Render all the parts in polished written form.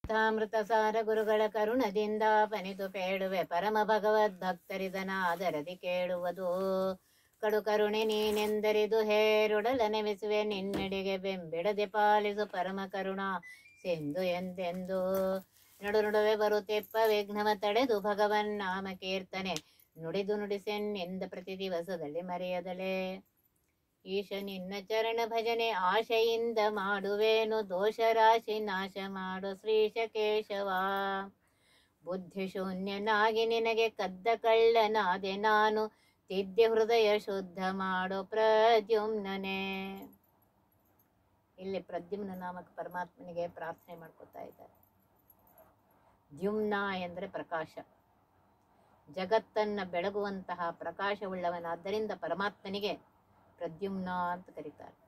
ಕಥಾಮೃತ ಸಾರ ಗುರುಗಳ ಕರುಣದಿಂದ ಪನಿತು ಪೇಳುವೆ ಪರಮ ಭಗವದ್ ಭಕ್ತರಿದನಾದರದಿ ಕೇಳುವುದು ಕಡು ಕರುಣೆ ನೀನೆಂದರಿದು ಹೇರುಡಲ ನೆಮಿಸುವೆ ನಿನ್ನಡೆಗೆ ಬೆಂಬಿಡದೆ ಪಾಲಿಸು ಪರಮ ಕರುಣಾ ಸಿಂಧು ಎಂದೆಂದು ನಡು ನಡುವೆ ಬರುತ್ತೆಪ್ಪ ವಿಘ್ನವ ತಡೆದು ಭಗವನ್ ನಾಮ ಕೀರ್ತನೆ ನುಡಿದು ನುಡಿಸೆನ್ನೆಂದ ಪ್ರತಿ ದಿವಸದಲ್ಲಿ ಮರೆಯದಲೇ ಈಶ ನಿನ್ನ ಚರಣ ಭಜನೆ ಆಶೆಯಿಂದ ಮಾಡುವೇನು ದೋಷ ರಾಶಿ ನಾಶ ಮಾಡು ಶ್ರೀಶ ಕೇಶವ ಬುದ್ಧಿ ಶೂನ್ಯನಾಗಿ ನಿನಗೆ ಕದ್ದ ಕಳ್ಳನಾದೆ ನಾನು ತಿದ್ದೆ ಹೃದಯ ಶುದ್ಧ ಮಾಡೋ ಪ್ರದ್ಯುಮ್ನನೇ. ಇಲ್ಲಿ ಪ್ರದ್ಯುಮ್ನ ನಾಮಕ ಪರಮಾತ್ಮನಿಗೆ ಪ್ರಾರ್ಥನೆ ಮಾಡ್ಕೊತಾ ಇದ್ದಾರೆ. ದ್ಯುಮ್ನ ಎಂದರೆ ಪ್ರಕಾಶ, ಜಗತ್ತನ್ನ ಬೆಳಗುವಂತಹ ಪ್ರಕಾಶವುಳ್ಳವನಾದ್ದರಿಂದ ಪರಮಾತ್ಮನಿಗೆ ಪ್ರದ್ಯುಮ್ನ ಅಂತ ಕರೀತಾರೆ.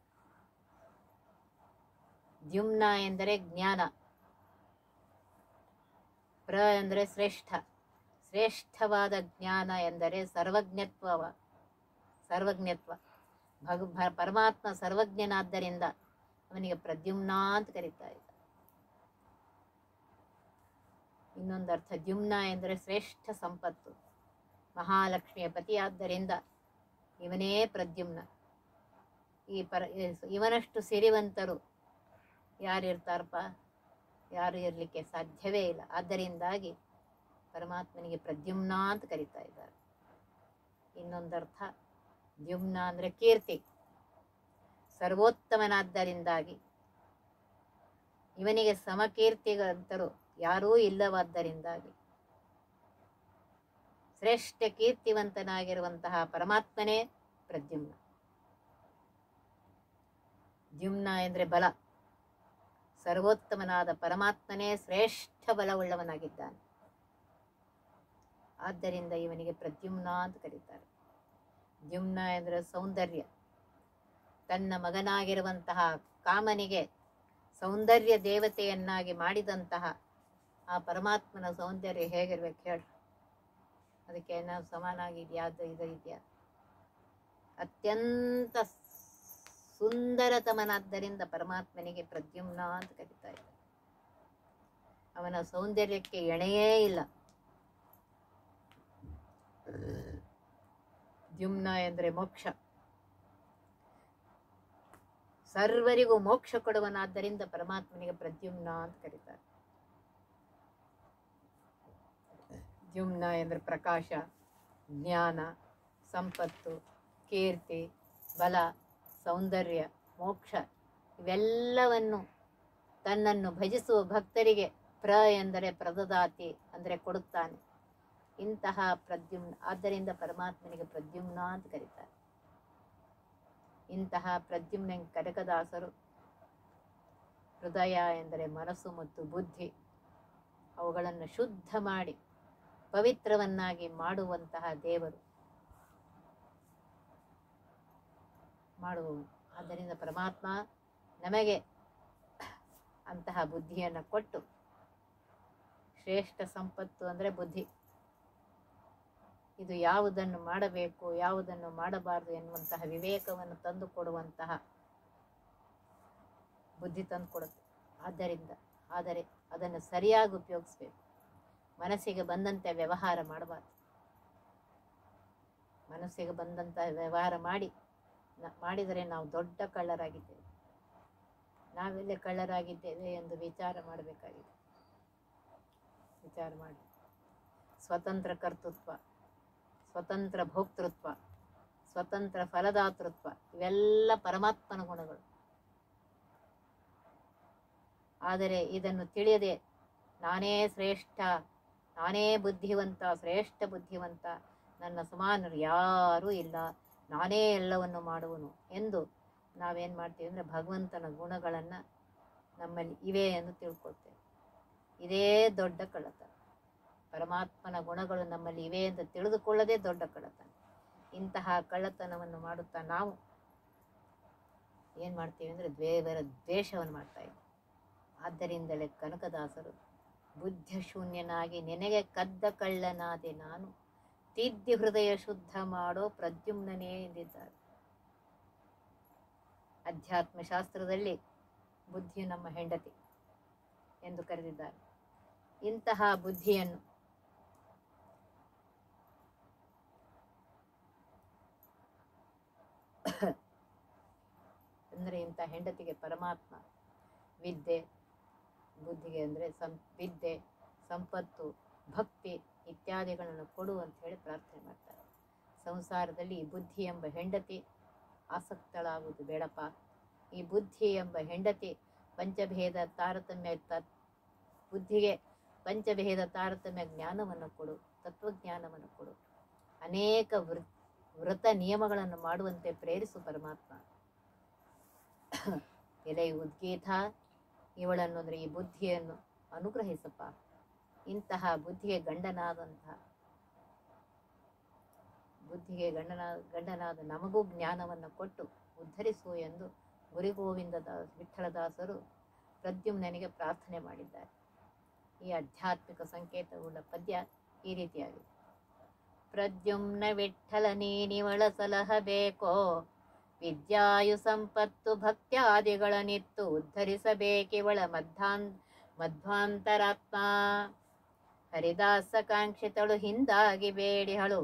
ದ್ಯುಮ್ನ ಎಂದರೆ ಜ್ಞಾನ, ಪ್ರ ಎಂದರೆ ಶ್ರೇಷ್ಠ, ಶ್ರೇಷ್ಠವಾದ ಜ್ಞಾನ ಎಂದರೆ ಸರ್ವಜ್ಞತ್ವ. ಪರಮಾತ್ಮ ಸರ್ವಜ್ಞನಾದ್ದರಿಂದ ಅವನಿಗೆ ಪ್ರದ್ಯುಮ್ನ ಅಂತ ಕರೀತಾ ಇದ್ದ. ಇನ್ನೊಂದು ಅರ್ಥ, ದ್ಯುಮ್ನ ಎಂದರೆ ಶ್ರೇಷ್ಠ ಸಂಪತ್ತು, ಮಹಾಲಕ್ಷ್ಮಿಯ ಪತಿಯಾದ್ದರಿಂದ ಇವನೇ ಪ್ರದ್ಯುಮ್ನ. ಇವನಷ್ಟು ಸಿರಿವಂತರು ಯಾರಿರ್ತಾರಪ್ಪ? ಯಾರು ಇರಲಿಕ್ಕೆ ಸಾಧ್ಯವೇ ಇಲ್ಲ. ಆದ್ದರಿಂದಾಗಿ ಪರಮಾತ್ಮನಿಗೆ ಪ್ರದ್ಯುಮ್ನ ಅಂತ ಕರೀತಾ ಇದ್ದಾರೆ. ಇನ್ನೊಂದರ್ಥ, ದ್ಯುಮ್ನ ಅಂದರೆ ಕೀರ್ತಿ, ಸರ್ವೋತ್ತಮನಾದ್ದರಿಂದಾಗಿ ಇವನಿಗೆ ಸಮಕೀರ್ತಿಗಂತರು ಯಾರೂ ಇಲ್ಲವಾದ್ದರಿಂದಾಗಿ ಶ್ರೇಷ್ಠ ಕೀರ್ತಿವಂತನಾಗಿರುವಂತಹ ಪರಮಾತ್ಮನೇ ಪ್ರದ್ಯುಮ್ನ. ದ್ಯುಮ್ನ ಎಂದರೆ ಬಲ, ಸರ್ವೋತ್ತಮನಾದ ಪರಮಾತ್ಮನೇ ಶ್ರೇಷ್ಠ ಬಲವುಳ್ಳವನಾಗಿದ್ದಾನೆ. ಆದ್ದರಿಂದ ಇವನಿಗೆ ಪ್ರದ್ಯುಮ್ನ ಅಂತ ಕರೀತಾರೆ. ದ್ಯುಮ್ನ ಎಂದರೆ ಸೌಂದರ್ಯ, ತನ್ನ ಮಗನಾಗಿರುವಂತಹ ಕಾಮನಿಗೆ ಸೌಂದರ್ಯ ದೇವತೆಯನ್ನಾಗಿ ಮಾಡಿದಂತಹ ಆ ಪರಮಾತ್ಮನ ಸೌಂದರ್ಯ ಹೇಗಿರ್ಬೇಕು ಹೇಳಿ? ಅದಕ್ಕೆ ನಾವು ಸಮಾನಾಗಿದೆಯಾ? ಇದರಿದೆಯಾ? ಅತ್ಯಂತ ಸುಂದರತಮನಾದ್ದರಿಂದ ಪರಮಾತ್ಮನಿಗೆ ಪ್ರದ್ಯುಮ್ನ ಅಂತ ಕರೀತಾ ಇದ್ದಾರೆ. ಅವನ ಸೌಂದರ್ಯಕ್ಕೆ ಎಣೆಯೇ ಇಲ್ಲ. ದ್ಯುಮ್ನ ಎಂದರೆ ಮೋಕ್ಷ, ಸರ್ವರಿಗೂ ಮೋಕ್ಷ ಕೊಡುವನಾದ್ದರಿಂದ ಪರಮಾತ್ಮನಿಗೆ ಪ್ರದ್ಯುಮ್ನ ಅಂತ ಕರೀತಾರೆ. ದ್ಯುಮ್ನ ಎಂದರೆ ಪ್ರಕಾಶ, ಜ್ಞಾನ, ಸಂಪತ್ತು, ಕೀರ್ತಿ, ಬಲ, ಸೌಂದರ್ಯ, ಮೋಕ್ಷ ಇವೆಲ್ಲವನ್ನು ತನ್ನನ್ನು ಭಜಿಸುವ ಭಕ್ತರಿಗೆ ಪ್ರ ಎಂದರೆ ಪ್ರದದಾತಿ ಅಂದರೆ ಕೊಡುತ್ತಾನೆ. ಇಂತಹ ಪ್ರದ್ಯುಮ್ನ, ಆದ್ದರಿಂದ ಪರಮಾತ್ಮನಿಗೆ ಪ್ರದ್ಯುಮ್ನ ಅಂತ ಕರೀತಾರೆ. ಇಂತಹ ಪ್ರದ್ಯುಮ್ನ ಕನಕದಾಸರು ಹೃದಯ ಎಂದರೆ ಮನಸ್ಸು ಮತ್ತು ಬುದ್ಧಿ, ಅವುಗಳನ್ನು ಶುದ್ಧ ಮಾಡಿ ಪವಿತ್ರವನ್ನಾಗಿ ಮಾಡುವಂತಹ ದೇವರು ಮಾಡುವವನು. ಆದ್ದರಿಂದ ಪರಮಾತ್ಮ ನಮಗೆ ಅಂತಹ ಬುದ್ಧಿಯನ್ನು ಕೊಟ್ಟು, ಶ್ರೇಷ್ಠ ಸಂಪತ್ತು ಅಂದರೆ ಬುದ್ಧಿ, ಇದು ಯಾವುದನ್ನು ಮಾಡಬೇಕು ಯಾವುದನ್ನು ಮಾಡಬಾರದು ಎನ್ನುವಂತಹ ವಿವೇಕವನ್ನು ತಂದು ಕೊಡುವಂತಹ ಬುದ್ಧಿ ತಂದು ಕೊಡುತ್ತೆ. ಆದರೆ ಅದನ್ನು ಸರಿಯಾಗಿ ಉಪಯೋಗಿಸ್ಬೇಕು. ಮನಸ್ಸಿಗೆ ಬಂದಂತೆ ವ್ಯವಹಾರ ಮಾಡಬಾರ್ದು. ಮನಸ್ಸಿಗೆ ಬಂದಂತಹ ವ್ಯವಹಾರ ಮಾಡಿದರೆ ನಾವು ದೊಡ್ಡ ಕಳ್ಳರಾಗಿದ್ದೇವೆ. ನಾವೆಲ್ಲೇ ಕಳ್ಳರಾಗಿದ್ದೇವೆ ಎಂದು ವಿಚಾರ ಮಾಡಬೇಕಾಗಿದೆ. ವಿಚಾರ ಮಾಡಿ. ಸ್ವತಂತ್ರ ಕರ್ತೃತ್ವ, ಸ್ವತಂತ್ರ ಭೋಕ್ತೃತ್ವ, ಸ್ವತಂತ್ರ ಫಲದಾತೃತ್ವ ಇವೆಲ್ಲ ಪರಮಾತ್ಮನ ಗುಣಗಳು. ಆದರೆ ಇದನ್ನು ತಿಳಿಯದೆ ನಾನೇ ಶ್ರೇಷ್ಠ, ನಾನೇ ಬುದ್ಧಿವಂತ, ಶ್ರೇಷ್ಠ ಬುದ್ಧಿವಂತ, ನನ್ನ ಸಮಾನರು ಯಾರೂ ಇಲ್ಲ, ನಾನೇ ಎಲ್ಲವನ್ನು ಮಾಡುವನು ಎಂದು ನಾವೇನು ಮಾಡ್ತೀವಿ ಅಂದರೆ ಭಗವಂತನ ಗುಣಗಳನ್ನು ನಮ್ಮಲ್ಲಿ ಇವೆ ಎಂದು ತಿಳ್ಕೊಳ್ತೇವೆ. ಇದೇ ದೊಡ್ಡ ಕಳ್ಳತನ. ಪರಮಾತ್ಮನ ಗುಣಗಳು ನಮ್ಮಲ್ಲಿ ಇವೆ ಎಂದು ತಿಳಿದುಕೊಳ್ಳದೆ ದೊಡ್ಡ ಕಳ್ಳತನ. ಇಂತಹ ಕಳ್ಳತನವನ್ನು ಮಾಡುತ್ತಾ ನಾವು ಏನು ಮಾಡ್ತೀವಿ ಅಂದರೆ ದೇವರ ದ್ವೇಷವನ್ನು ಮಾಡ್ತಾ ಇದ್ದೀವಿ. ಆದ್ದರಿಂದಲೇ ಕನಕದಾಸರು ಬುದ್ಧಿಶೂನ್ಯನಾಗಿ ನಿನಗೆ ಕದ್ದ ಕಳ್ಳನಾದೆ ನಾನು ತಿದ್ದಿ ಹೃದಯ ಶುದ್ಧ ಮಾಡೋ ಪ್ರದ್ಯುಮ್ನನೇ ಎಂದಿದ್ದಾರೆ. ಅಧ್ಯಾತ್ಮ ಶಾಸ್ತ್ರದಲ್ಲಿ ಬುದ್ಧಿಯು ನಮ್ಮ ಹೆಂಡತಿ, ಎಂದು ಕರೆದಿದ್ದಾರೆ. ಇಂತಹ ಬುದ್ಧಿಯನ್ನು ಅಂದರೆ ಇಂಥ ಹೆಂಡತಿಗೆ ಪರಮಾತ್ಮ ವಿದ್ಯೆ, ಬುದ್ಧಿಗೆ ಅಂದರೆ ವಿದ್ಯೆ, ಸಂಪತ್ತು, ಭಕ್ತಿ ಇತ್ಯಾದಿಗಳನ್ನು ಕೊಡು ಅಂತ ಹೇಳಿ ಪ್ರಾರ್ಥನೆ ಮಾಡ್ತಾರೆ. ಸಂಸಾರದಲ್ಲಿ ಈ ಬುದ್ಧಿ ಎಂಬ ಹೆಂಡತಿ ಆಸಕ್ತಳಾಗುವುದು ಬೇಡಪ್ಪ. ಈ ಬುದ್ಧಿ ಎಂಬ ಹೆಂಡತಿ ಪಂಚಭೇದ ತಾರತಮ್ಯ ಬುದ್ಧಿಗೆ ಪಂಚಭೇದ ತಾರತಮ್ಯ ಜ್ಞಾನವನ್ನು ಕೊಡು, ತತ್ವಜ್ಞಾನವನ್ನು ಕೊಡು, ಅನೇಕ ವ್ರತ ನಿಯಮಗಳನ್ನು ಮಾಡುವಂತೆ ಪ್ರೇರಿಸು ಪರಮಾತ್ಮ. ಎಲೆ ಉದ್ಗೀತ, ಇವಳನ್ನು ಅಂದರೆ ಈ ಬುದ್ಧಿಯನ್ನು ಅನುಗ್ರಹಿಸಪ್ಪ. ಇಂತಹ ಬುದ್ಧಿಗೆ ಗಂಡನಾದ ನಮಗೂ ಜ್ಞಾನವನ್ನು ಕೊಟ್ಟು ಉದ್ಧರಿಸು ಎಂದು ವಿಠ್ಠಲದಾಸರು ಪ್ರದ್ಯುಮ್ನನಿಗೆ ಪ್ರಾರ್ಥನೆ ಮಾಡಿದ್ದಾರೆ. ಈ ಆಧ್ಯಾತ್ಮಿಕ ಸಂಕೇತವುಳ್ಳ ಪದ್ಯ ಈ ರೀತಿಯಾಗಿದೆ. ಪ್ರದ್ಯುಮ್ನ ವಿಠ್ಠಲ ನೀನಿವಳ ಸಲಹಬೇಕೋ, ವಿದ್ಯಾಯು ಸಂಪತ್ತು ಭಕ್ತ್ಯಾದಿಗಳನ್ನಿತ್ತು ಉದ್ಧರಿಸಬೇಕಿವಳ ಮಧ್ವಾಂತರಾತ್ಮ. ಹರಿದಾಸ ಕಾಂಕ್ಷಿತಳು ಹಿಂದಾಗಿ ಬೇಡಿಹಳು,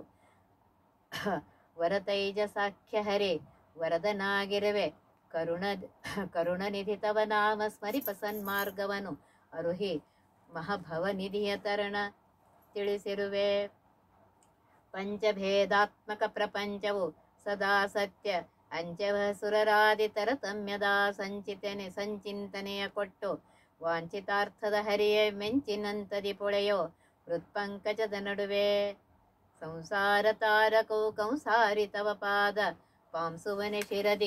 ವರತೈಜ ಸಾಖ್ಯ ಹರಿ ವರದನಾಗಿರುವೆ. ಕರುಣನಿಧಿ ತವ ನಾಮ ಸ್ಮರಿಪ ಸನ್ಮಾರ್ಗವನು ಅರುಹಿ ಮಹಾಭವನಿಧಿಯ ತರಣ ತಿಳಿಸಿರುವೆ. ಪಂಚಭೇದಾತ್ಮಕ ಪ್ರಪಂಚವು ಸದಾ ಸತ್ಯ ಅಂಚವ ಸುರರಾದಿ ತರತಮ್ಯದ ಸಂಚಿಂತನೆಯ ಕೊಟ್ಟು ವಾಂಛಿತಾರ್ಥದ ಹರಿಯ ಮೆಂಚಿನಂತದಿ ಪೊಳೆಯೋ ಹೃತ್ಪಂಕಜದ ನಡುವೆ. ಸಂಸಾರ ತಾರಕವು ಕಂಸಾರಿ ತವ ಪಾದ ಪಾಂಸುವನೆ ಶಿರದಿ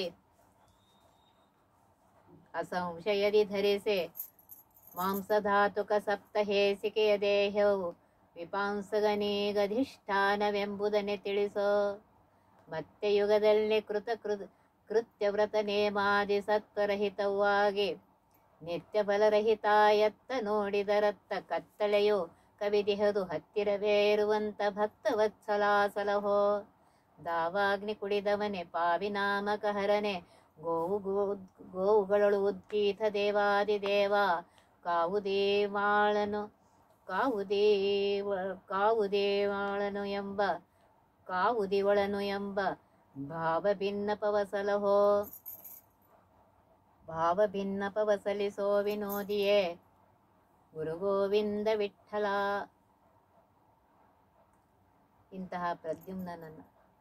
ಅಸಂಶಯದಿ ಧರಿಸೆ. ಮಾಂಸಧಾತುಕ ಸಪ್ತಹೇಸಿಕೆಯ ದೇಹವು ವಿಪಾಂಸಗನೀಗಧಿಷ್ಠಾನವೆಂಬುದನ್ನೇ ತಿಳಿಸೋ. ಮತ್ತೆ ಯುಗದಲ್ಲಿ ಕೃತ್ಯವ್ರತ ನೇಮಾದಿ ಸತ್ವರಹಿತವಾಗಿ ನಿತ್ಯ ಫಲರಹಿತಾಯತ್ತ ನೋಡಿದರತ್ತ ಕತ್ತಳೆಯು ಕವಿದಿಹದು ಹತ್ತಿರವೇ ಇರುವಂತ ಭಕ್ತವತ್ಸಲಾಸಲಹೋ. ದಾವಾಗ್ನಿ ಕುಡಿದವನೆ ಪಾವಿನಾಮಕ ಹರನೆ ಗೋವುಗಳು ಉದ್ಗೀತ ದೇವಾದಿದೇವ. ಕಾವುದಿವಳನು ಎಂಬ ಭಾವ ಭಿನ್ನಪವ ಸಲಿಸೋ ವಿನೋದಿಯೇ ಗುರುಗೋವಿಂದ ವಿಠ್ಠಲ. ಇಂತಹ ಪ್ರದ್ಯುಮ್ನನನ್ನು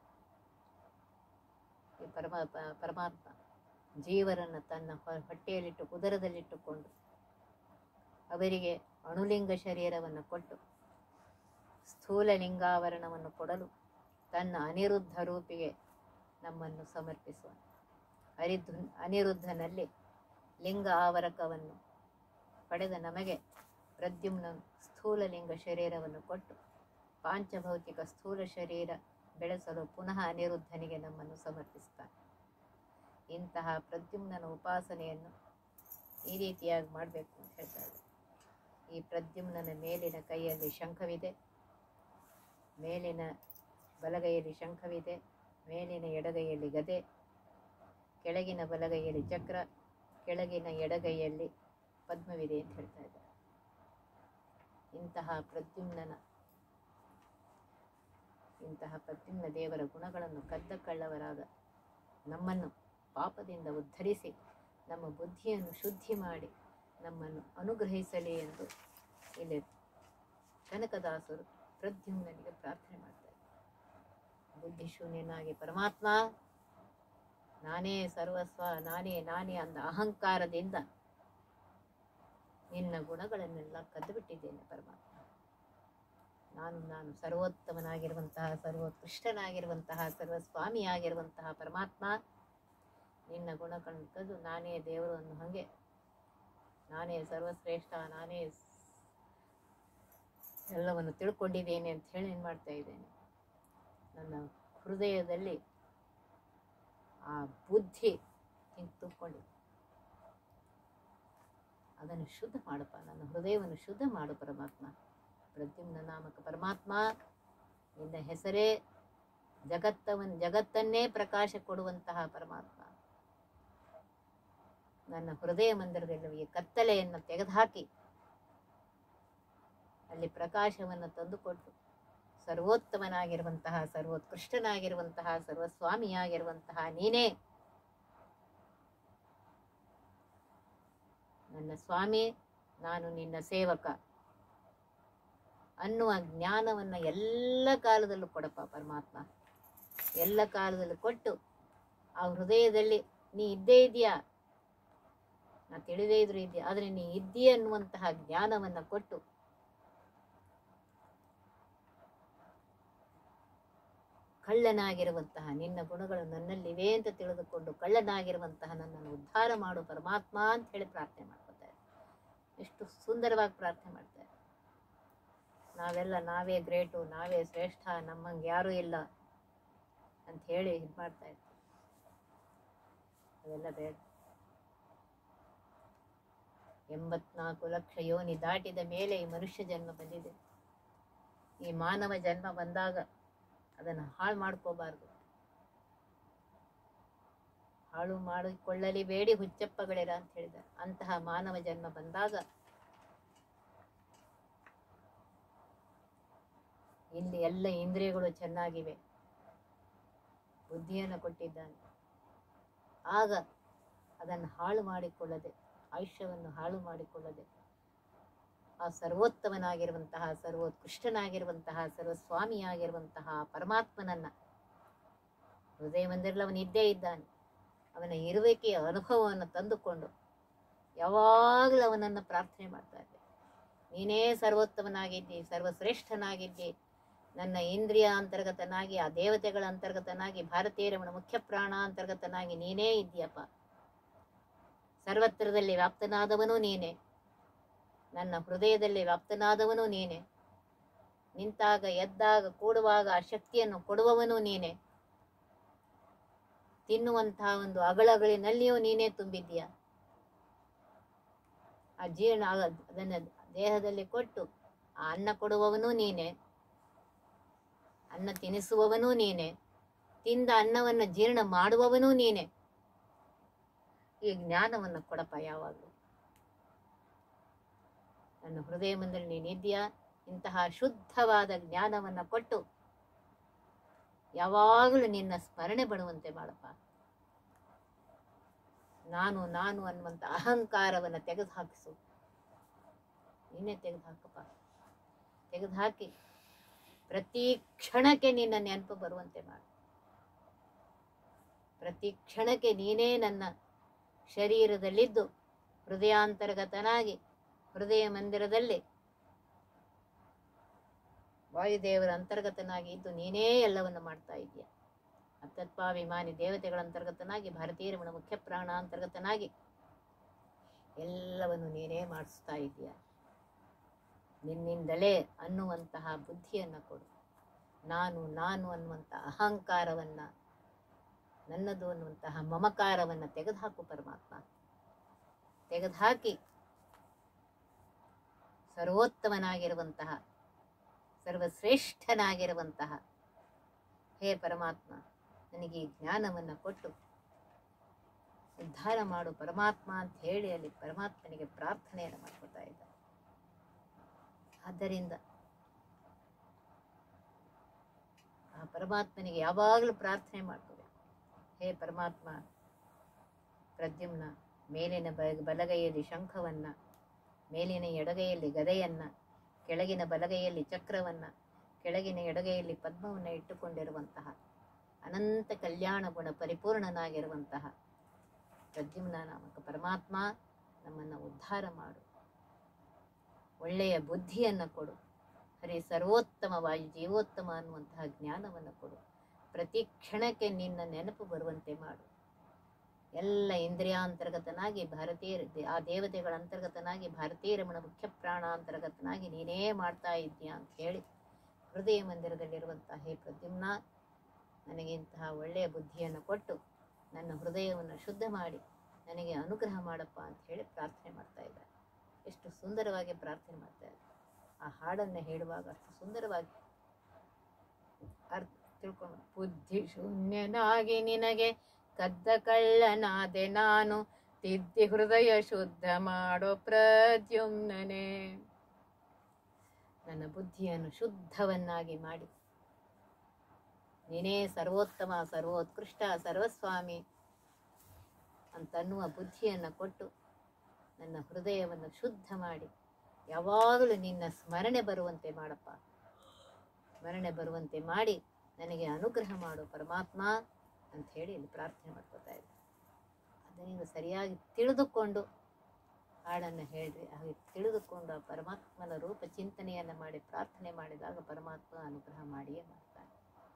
ಪರಮಾತ್ಮ ಜೀವರನ್ನು ತನ್ನ ಹೊಟ್ಟೆಯಲ್ಲಿಟ್ಟು ಉದರದಲ್ಲಿಟ್ಟುಕೊಂಡು ಅವರಿಗೆ ಅಣುಲಿಂಗ ಶರೀರವನ್ನು ಕೊಟ್ಟು ಸ್ಥೂಲ ಲಿಂಗಾವರಣವನ್ನು ಕೊಡಲು ತನ್ನ ಅನಿರುದ್ಧ ರೂಪಿಗೆ ನಮ್ಮನ್ನು ಸಮರ್ಪಿಸುವ. ಅನಿರುದ್ಧನಲ್ಲಿ ಲಿಂಗ ಆವರಕವನ್ನು ಪಡೆದ ನಮಗೆ ಪ್ರದ್ಯುಮ್ನ ಸ್ಥೂಲ ಲಿಂಗ ಶರೀರವನ್ನು ಕೊಟ್ಟು ಪಾಂಚಭೌತಿಕ ಸ್ಥೂಲ ಶರೀರ ಬೆಳೆಸಲು ಪುನಃ ಅನಿರುದ್ಧನಿಗೆ ನಮ್ಮನ್ನು ಸಮರ್ಪಿಸ್ತಾನೆ. ಇಂತಹ ಪ್ರದ್ಯುಮ್ನನ ಉಪಾಸನೆಯನ್ನು ಈ ರೀತಿಯಾಗಿ ಮಾಡಬೇಕು ಅಂತ ಹೇಳ್ತಾರೆ. ಈ ಪ್ರದ್ಯುಮ್ನನ ಮೇಲಿನ ಕೈಯಲ್ಲಿ ಶಂಖವಿದೆ, ಮೇಲಿನ ಬಲಗೈಯಲ್ಲಿ ಶಂಖವಿದೆ, ಮೇಲಿನ ಎಡಗೈಯಲ್ಲಿ ಗದೆ, ಕೆಳಗಿನ ಬಲಗೈಯಲ್ಲಿ ಚಕ್ರ, ಕೆಳಗಿನ ಎಡಗೈಯಲ್ಲಿ ಪದ್ಮವಿದೆ ಅಂತ ಹೇಳ್ತಾ ಇದ್ದಾರೆ. ಇಂತಹ ಪ್ರದ್ಯುಮ್ನ ದೇವರ ಗುಣಗಳನ್ನು ಕದ್ದ ಕಳ್ಳವರಾದ ನಮ್ಮನ್ನು ಪಾಪದಿಂದ ಉದ್ಧರಿಸಿ ನಮ್ಮ ಬುದ್ಧಿಯನ್ನು ಶುದ್ಧಿ ಮಾಡಿ ನಮ್ಮನ್ನು ಅನುಗ್ರಹಿಸಲಿ ಎಂದು ಇಲ್ಲಿ ಕನಕದಾಸರು ಪ್ರದ್ಯುಮ್ನನಿಗೆ ಪ್ರಾರ್ಥನೆ ಮಾಡ್ತಾರೆ. ಬುದ್ಧಿಶೂನ್ಯನಾಗಿ ಪರಮಾತ್ಮ ನಾನೇ ಸರ್ವಸ್ವ, ನಾನೇ ಅಂದ ಅಹಂಕಾರದಿಂದ ನಿನ್ನ ಗುಣಗಳನ್ನೆಲ್ಲ ಕದ್ದು ಬಿಟ್ಟಿದ್ದೇನೆ ಪರಮಾತ್ಮ. ನಾನು ಸರ್ವೋತ್ತಮನಾಗಿರುವಂತಹ, ಸರ್ವೋತ್ಕೃಷ್ಟನಾಗಿರುವಂತಹ, ಸರ್ವಸ್ವಾಮಿಯಾಗಿರುವಂತಹ ಪರಮಾತ್ಮ ನಿನ್ನ ಗುಣಗಳನ್ನು ಕದ್ದು ನಾನೇ ದೇವರು ಅನ್ನೋ ಹಾಗೆ, ನಾನೇ ಸರ್ವಶ್ರೇಷ್ಠ, ನಾನೇ ಎಲ್ಲವನ್ನು ತಿಳ್ಕೊಂಡಿದ್ದೇನೆ ಅಂತ ಹೇಳಿ ಏನು ಮಾಡ್ತಾ ಇದ್ದೇನೆ. ನನ್ನ ಹೃದಯದಲ್ಲಿ ಆ ಬುದ್ಧಿ ಹಿಂಗೆ ತುಂಬಿಕೊಂಡಿದೆ, ಅದನ್ನು ಶುದ್ಧ ಮಾಡಪ್ಪ, ನನ್ನ ಹೃದಯವನ್ನು ಶುದ್ಧ ಮಾಡು ಪರಮಾತ್ಮ. ಪ್ರದ್ಯುಮ್ನ ನಾಮಕ ಪರಮಾತ್ಮ ನಿನ್ನ ಹೆಸರೇ ಜಗತ್ತನ್ನೇ ಪ್ರಕಾಶ ಕೊಡುವಂತಹ ಪರಮಾತ್ಮ. ನನ್ನ ಹೃದಯ ಮಂದಿರದಲ್ಲಿ ಕತ್ತಲೆಯನ್ನು ತೆಗೆದುಹಾಕಿ ಅಲ್ಲಿ ಪ್ರಕಾಶವನ್ನು ತಂದುಕೊಟ್ಟು ಸರ್ವೋತ್ತಮನಾಗಿರುವಂತಹ, ಸರ್ವೋತ್ಕೃಷ್ಟನಾಗಿರುವಂತಹ, ಸರ್ವಸ್ವಾಮಿಯಾಗಿರುವಂತಹ ನೀನೇ ನನ್ನ ಸ್ವಾಮಿ, ನಾನು ನಿನ್ನ ಸೇವಕ ಅನ್ನುವ ಜ್ಞಾನವನ್ನು ಎಲ್ಲ ಕಾಲದಲ್ಲೂ ಕೊಡಪ್ಪ ಪರಮಾತ್ಮ. ಎಲ್ಲ ಕಾಲದಲ್ಲೂ ಕೊಟ್ಟು ಆ ಹೃದಯದಲ್ಲಿ ನೀ ಇದ್ದೇ ಇದೆಯಾ, ನಾ ತಿಳಿದೇ ಇದ್ರೂ ಇದೆಯಾ, ಆದರೆ ನೀ ಇದ್ದೀಯ ಅನ್ನುವಂತಹ ಜ್ಞಾನವನ್ನು ಕೊಟ್ಟು ಕಳ್ಳನಾಗಿರುವಂತಹ ನಿನ್ನ ಗುಣಗಳು ನನ್ನಲ್ಲಿವೆ ಅಂತ ತಿಳಿದುಕೊಂಡು ಕಳ್ಳನಾಗಿರುವಂತಹ ನನ್ನನ್ನು ಉದ್ಧಾರ ಮಾಡು ಪರಮಾತ್ಮ ಅಂತ ಹೇಳಿ ಪ್ರಾರ್ಥನೆ ಮಾಡ್ಕೊತಾರೆ. ಎಷ್ಟು ಸುಂದರವಾಗಿ ಪ್ರಾರ್ಥನೆ ಮಾಡ್ತಾರೆ. ನಾವೇ ಗ್ರೇಟು, ನಾವೇ ಶ್ರೇಷ್ಠ, ನಮ್ಮಂಗೆ ಯಾರೂ ಇಲ್ಲ ಅಂತ ಹೇಳಿ ಇದು ಮಾಡ್ತಾ ಇರ್ತೀವಿ. ಅದೆಲ್ಲ ಬೇಡ. 84 ಲಕ್ಷ ಯೋನಿ ದಾಟಿದ ಮೇಲೆ ಈ ಮನುಷ್ಯ ಜನ್ಮ ಬಂದಿದೆ. ಈ ಮಾನವ ಜನ್ಮ ಬಂದಾಗ ಅದನ್ನು ಹಾಳು ಮಾಡ್ಕೋಬಾರ್ದು. ಹಾಳು ಮಾಡಿಕೊಳ್ಳಲಿ ಬೇಡಿ ಹುಚ್ಚಪ್ಪಗಳಿರ ಅಂತ ಹೇಳಿದ್ದಾರೆ. ಅಂತಹ ಮಾನವ ಜನ್ಮ ಬಂದಾಗ ಇಲ್ಲಿ ಎಲ್ಲ ಇಂದ್ರಿಯಗಳು ಚೆನ್ನಾಗಿವೆ, ಬುದ್ಧಿಯನ್ನು ಕೊಟ್ಟಿದ್ದಾನೆ. ಆಗ ಅದನ್ನು ಹಾಳು ಮಾಡಿಕೊಳ್ಳದೆ, ಆಯುಷ್ಯವನ್ನು ಹಾಳು ಮಾಡಿಕೊಳ್ಳದೆ ಆ ಸರ್ವೋತ್ತಮನಾಗಿರುವಂತಹ, ಸರ್ವೋತ್ಕೃಷ್ಟನಾಗಿರುವಂತಹ, ಸರ್ವಸ್ವಾಮಿಯಾಗಿರುವಂತಹ ಪರಮಾತ್ಮನನ್ನ ಹೃದಯ ಮಂದಿರದಲ್ಲಿ ಅವನು ಇದ್ದೇ ಇದ್ದಾನೆ. ಅವನ ಇರುವಿಕೆಯ ಅನುಭವವನ್ನು ತಂದುಕೊಂಡು ಯಾವಾಗಲೂ ಅವನನ್ನು ಪ್ರಾರ್ಥನೆ ಮಾಡ್ತಾ ಇದ್ದೆ. ನೀನೇ ಸರ್ವೋತ್ತಮನಾಗಿದ್ದಿ, ಸರ್ವಶ್ರೇಷ್ಠನಾಗಿದ್ದಿ, ನನ್ನ ಇಂದ್ರಿಯ ಅಂತರ್ಗತನಾಗಿ, ಆ ದೇವತೆಗಳ ಅಂತರ್ಗತನಾಗಿ, ಭಾರತೀಯ ರಮಣ ಮುಖ್ಯ ಪ್ರಾಣ ಅಂತರ್ಗತನಾಗಿ ನೀನೇ ಇದ್ದೀಯಪ್ಪ. ಸರ್ವತ್ರದಲ್ಲಿ ವ್ಯಾಪ್ತನಾದವನು ನೀನೆ, ನನ್ನ ಹೃದಯದಲ್ಲಿ ವ್ಯಾಪ್ತನಾದವನು ನೀನೆ. ನಿಂತಾಗ, ಎದ್ದಾಗ, ಕೂಡುವಾಗ ಆ ಶಕ್ತಿಯನ್ನು ಕೊಡುವವನು ನೀನೆ. ತಿನ್ನುವಂತಹ ಒಂದು ಅಗಳಗಳಿನಲ್ಲಿಯೂ ನೀನೇ ತುಂಬಿದ್ದೀಯ. ಆ ಜೀರ್ಣ ಅದನ್ನು ದೇಹದಲ್ಲಿ ಕೊಟ್ಟು ಆ ಅನ್ನ ಕೊಡುವವನು ನೀನೆ, ಅನ್ನ ತಿನ್ನಿಸುವವನೂ ನೀನೆ, ತಿಂದ ಅನ್ನವನ್ನು ಜೀರ್ಣ ಮಾಡುವವನೂ ನೀನೆ. ಈ ಜ್ಞಾನವನ್ನು ಕೊಡಪ್ಪ ಯಾವಾಗಲೂ. ನನ್ನ ಹೃದಯ ಮಂದಿರ ನೀನಿದ್ಯಾ, ಇಂತಹ ಶುದ್ಧವಾದ ಜ್ಞಾನವನ್ನು ಕೊಟ್ಟು ಯಾವಾಗಲೂ ನಿನ್ನ ಸ್ಮರಣೆ ಬರುವಂತೆ ಮಾಡಪ್ಪ. ನಾನು ನಾನು ಅನ್ನುವಂಥ ಅಹಂಕಾರವನ್ನು ತೆಗೆದುಹಾಕಿಸು. ನೀನೇ ತೆಗೆದುಹಾಕಪ್ಪ. ತೆಗೆದುಹಾಕಿ ಪ್ರತಿ ಕ್ಷಣಕ್ಕೆ ನಿನ್ನ ನೆನಪು ಬರುವಂತೆ ಮಾಡು. ಪ್ರತಿ ಕ್ಷಣಕ್ಕೆ ನೀನೇ ನನ್ನ ಶರೀರದಲ್ಲಿದ್ದು ಹೃದಯಾಂತರ್ಗತನಾಗಿ, ಹೃದಯ ಮಂದಿರದಲ್ಲಿ ವಾಯುದೇವರ ಅಂತರ್ಗತನಾಗಿ ಇದ್ದು ನೀನೇ ಎಲ್ಲವನ್ನು ಮಾಡ್ತಾ ಇದೆಯಾ. ಅತ್ತತ್ವಾಭಿಮಾನಿ ದೇವತೆಗಳ ಅಂತರ್ಗತನಾಗಿ, ಭಾರತೀಯ ರಮಣ ಮುಖ್ಯ ಪ್ರಾಣ ಅಂತರ್ಗತನಾಗಿ ಎಲ್ಲವನ್ನು ನೀನೇ ಮಾಡಿಸ್ತಾ ಇದೆಯಾ. ನಿನ್ನಿಂದಲೇ ಅನ್ನುವಂತಹ ಬುದ್ಧಿಯನ್ನು ಕೊಡು. ನಾನು ನಾನು ಅನ್ನುವಂಥ ಅಹಂಕಾರವನ್ನು, ನನ್ನದು ಅನ್ನುವಂತಹ ಮಮಕಾರವನ್ನು ತೆಗೆದುಹಾಕು ಪರಮಾತ್ಮ. ತೆಗೆದುಹಾಕಿ ಸರ್ವೋತ್ತಮನಾಗಿರುವಂತಹ, ಸರ್ವಶ್ರೇಷ್ಠನಾಗಿರುವಂತಹ ಹೇ ಪರಮಾತ್ಮ, ನನಗೆ ಈ ಜ್ಞಾನವನ್ನು ಕೊಟ್ಟು ಉದ್ಧಾರ ಮಾಡು ಪರಮಾತ್ಮ ಅಂತ ಹೇಳಿ ಅಲ್ಲಿ ಪರಮಾತ್ಮನಿಗೆ ಪ್ರಾರ್ಥನೆಯನ್ನು ಮಾಡ್ಕೊತಾ ಇದ್ದ. ಆದ್ದರಿಂದ ಆ ಪರಮಾತ್ಮನಿಗೆ ಯಾವಾಗಲೂ ಪ್ರಾರ್ಥನೆ ಮಾಡ್ಕೋಬೇಕು. ಹೇ ಪರಮಾತ್ಮ, ಪ್ರದ್ಯುಮ್ನ ಮೇಲಿನ ಬಲಗೈಯಲ್ಲಿ ಶಂಖವನ್ನು, ಮೇಲಿನ ಎಡಗೈಯಲ್ಲಿ ಗದೆಯನ್ನು, ಕೆಳಗಿನ ಬಲಗೈಯಲ್ಲಿ ಚಕ್ರವನ್ನು, ಕೆಳಗಿನ ಎಡಗೈಯಲ್ಲಿ ಪದ್ಮವನ್ನು ಇಟ್ಟುಕೊಂಡಿರುವಂತಹ ಅನಂತ ಕಲ್ಯಾಣ ಗುಣ ಪರಿಪೂರ್ಣನಾಗಿರುವಂತಹ ಪ್ರದ್ಯುಮ್ನ ನಾಮಕ ಪರಮಾತ್ಮ, ನಮ್ಮನ್ನು ಉದ್ಧಾರ ಮಾಡು. ಒಳ್ಳೆಯ ಬುದ್ಧಿಯನ್ನು ಕೊಡು. ಹರಿ ಸರ್ವೋತ್ತಮವಾಯು ಜೀವೋತ್ತಮ ಅನ್ನುವಂತಹ ಜ್ಞಾನವನ್ನು ಕೊಡು. ಪ್ರತಿ ಕ್ಷಣಕ್ಕೆ ನಿನ್ನ ನೆನಪು ಬರುವಂತೆ ಮಾಡು. ಎಲ್ಲ ಇಂದ್ರಿಯಾಂತರ್ಗತನಾಗಿ ಆ ದೇವತೆಗಳ ಅಂತರ್ಗತನಾಗಿ, ಭಾರತೀಯ ರಮಣ ಮುಖ್ಯ ಪ್ರಾಣ ಅಂತರ್ಗತನಾಗಿ ನೀನೇ ಮಾಡ್ತಾ ಇದ್ದೀಯಾ ಅಂತ ಹೇಳಿ ಹೃದಯ ಮಂದಿರದಲ್ಲಿರುವಂತಹ ಹೇ ಪ್ರದ್ಯುಮ್ನ, ನನಗೆ ಇಂತಹ ಒಳ್ಳೆಯ ಬುದ್ಧಿಯನ್ನು ಕೊಟ್ಟು ನನ್ನ ಹೃದಯವನ್ನು ಶುದ್ಧ ಮಾಡಿ ನನಗೆ ಅನುಗ್ರಹ ಮಾಡಪ್ಪ ಅಂತ ಹೇಳಿ ಪ್ರಾರ್ಥನೆ ಮಾಡ್ತಾ ಇದ್ದಾರೆ. ಎಷ್ಟು ಸುಂದರವಾಗಿ ಪ್ರಾರ್ಥನೆ ಮಾಡ್ತಾ ಇದ್ದಾರೆ. ಆ ಹಾಡನ್ನು ಹೇಳುವಾಗ ಅಷ್ಟು ಸುಂದರವಾಗಿ ಅರ್ಥ ತಿಳ್ಕೊಂಡು, ಬುದ್ಧಿ ಶೂನ್ಯನಾಗಿ ನಿನಗೆ ಕದ್ದ ಕಳ್ಳನಾದೆ ನಾನು, ತಿದ್ದಿ ಹೃದಯ ಶುದ್ಧ ಮಾಡೋ ಪ್ರದ್ಯುಮ್ನನೇ. ನನ್ನ ಬುದ್ಧಿಯನ್ನು ಶುದ್ಧವನ್ನಾಗಿ ಮಾಡಿ ನೀನೇ ಸರ್ವೋತ್ತಮ ಸರ್ವೋತ್ಕೃಷ್ಟ ಸರ್ವಸ್ವಾಮಿ ಅಂತನ್ನುವ ಬುದ್ಧಿಯನ್ನು ಕೊಟ್ಟು ನನ್ನ ಹೃದಯವನ್ನು ಶುದ್ಧ ಮಾಡಿ ಯಾವಾಗಲೂ ನಿನ್ನ ಸ್ಮರಣೆ ಬರುವಂತೆ ಮಾಡಪ್ಪ. ಸ್ಮರಣೆ ಬರುವಂತೆ ಮಾಡಿ ನನಗೆ ಅನುಗ್ರಹ ಮಾಡು ಪರಮಾತ್ಮ ಅಂತ ಹೇಳಿ ಇಲ್ಲಿ ಪ್ರಾರ್ಥನೆ ಮಾಡ್ಕೊತಾ ಇದ್ದೆ. ಅದನ್ನು ನೀವು ಸರಿಯಾಗಿ ತಿಳಿದುಕೊಂಡು ಹಾಡನ್ನು ಹೇಳ್ರಿ. ಹಾಗೆ ತಿಳಿದುಕೊಂಡು ಆ ಪರಮಾತ್ಮನ ರೂಪ ಚಿಂತನೆಯನ್ನು ಮಾಡಿ ಪ್ರಾರ್ಥನೆ ಮಾಡಿದಾಗ ಪರಮಾತ್ಮ ಅನುಗ್ರಹ ಮಾಡಿಯೇ ಮಾಡ್ತಾನೆ.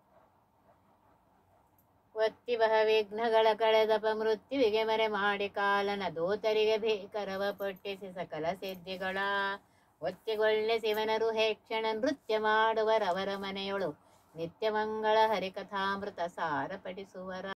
ಒತ್ತಿ ಬಹ ವಿಘ್ನಗಳ ಕಳೆದಪ ಮೃತ್ಯುವಿಗೆ ಮರೆ ಮಾಡಿ ಕಾಲನ ದೂತರಿಗೆ ಭೀಕರವ ಪೊಟ್ಟಿಸಿ ಸಕಲ ಸಿದ್ಧಿಗಳ ಒತ್ತಿಗೊಳ್ಳೆ ಶಿವನರು ಹೇಕ್ಷಣ ನೃತ್ಯ ಮಾಡುವರವರ ಮನೆಯೊಳು ನಿತ್ಯ ಮಂಗಳ ಹರಿಕಥಾಮೃತ ಸಾರ ಪಡಿಸುವರ.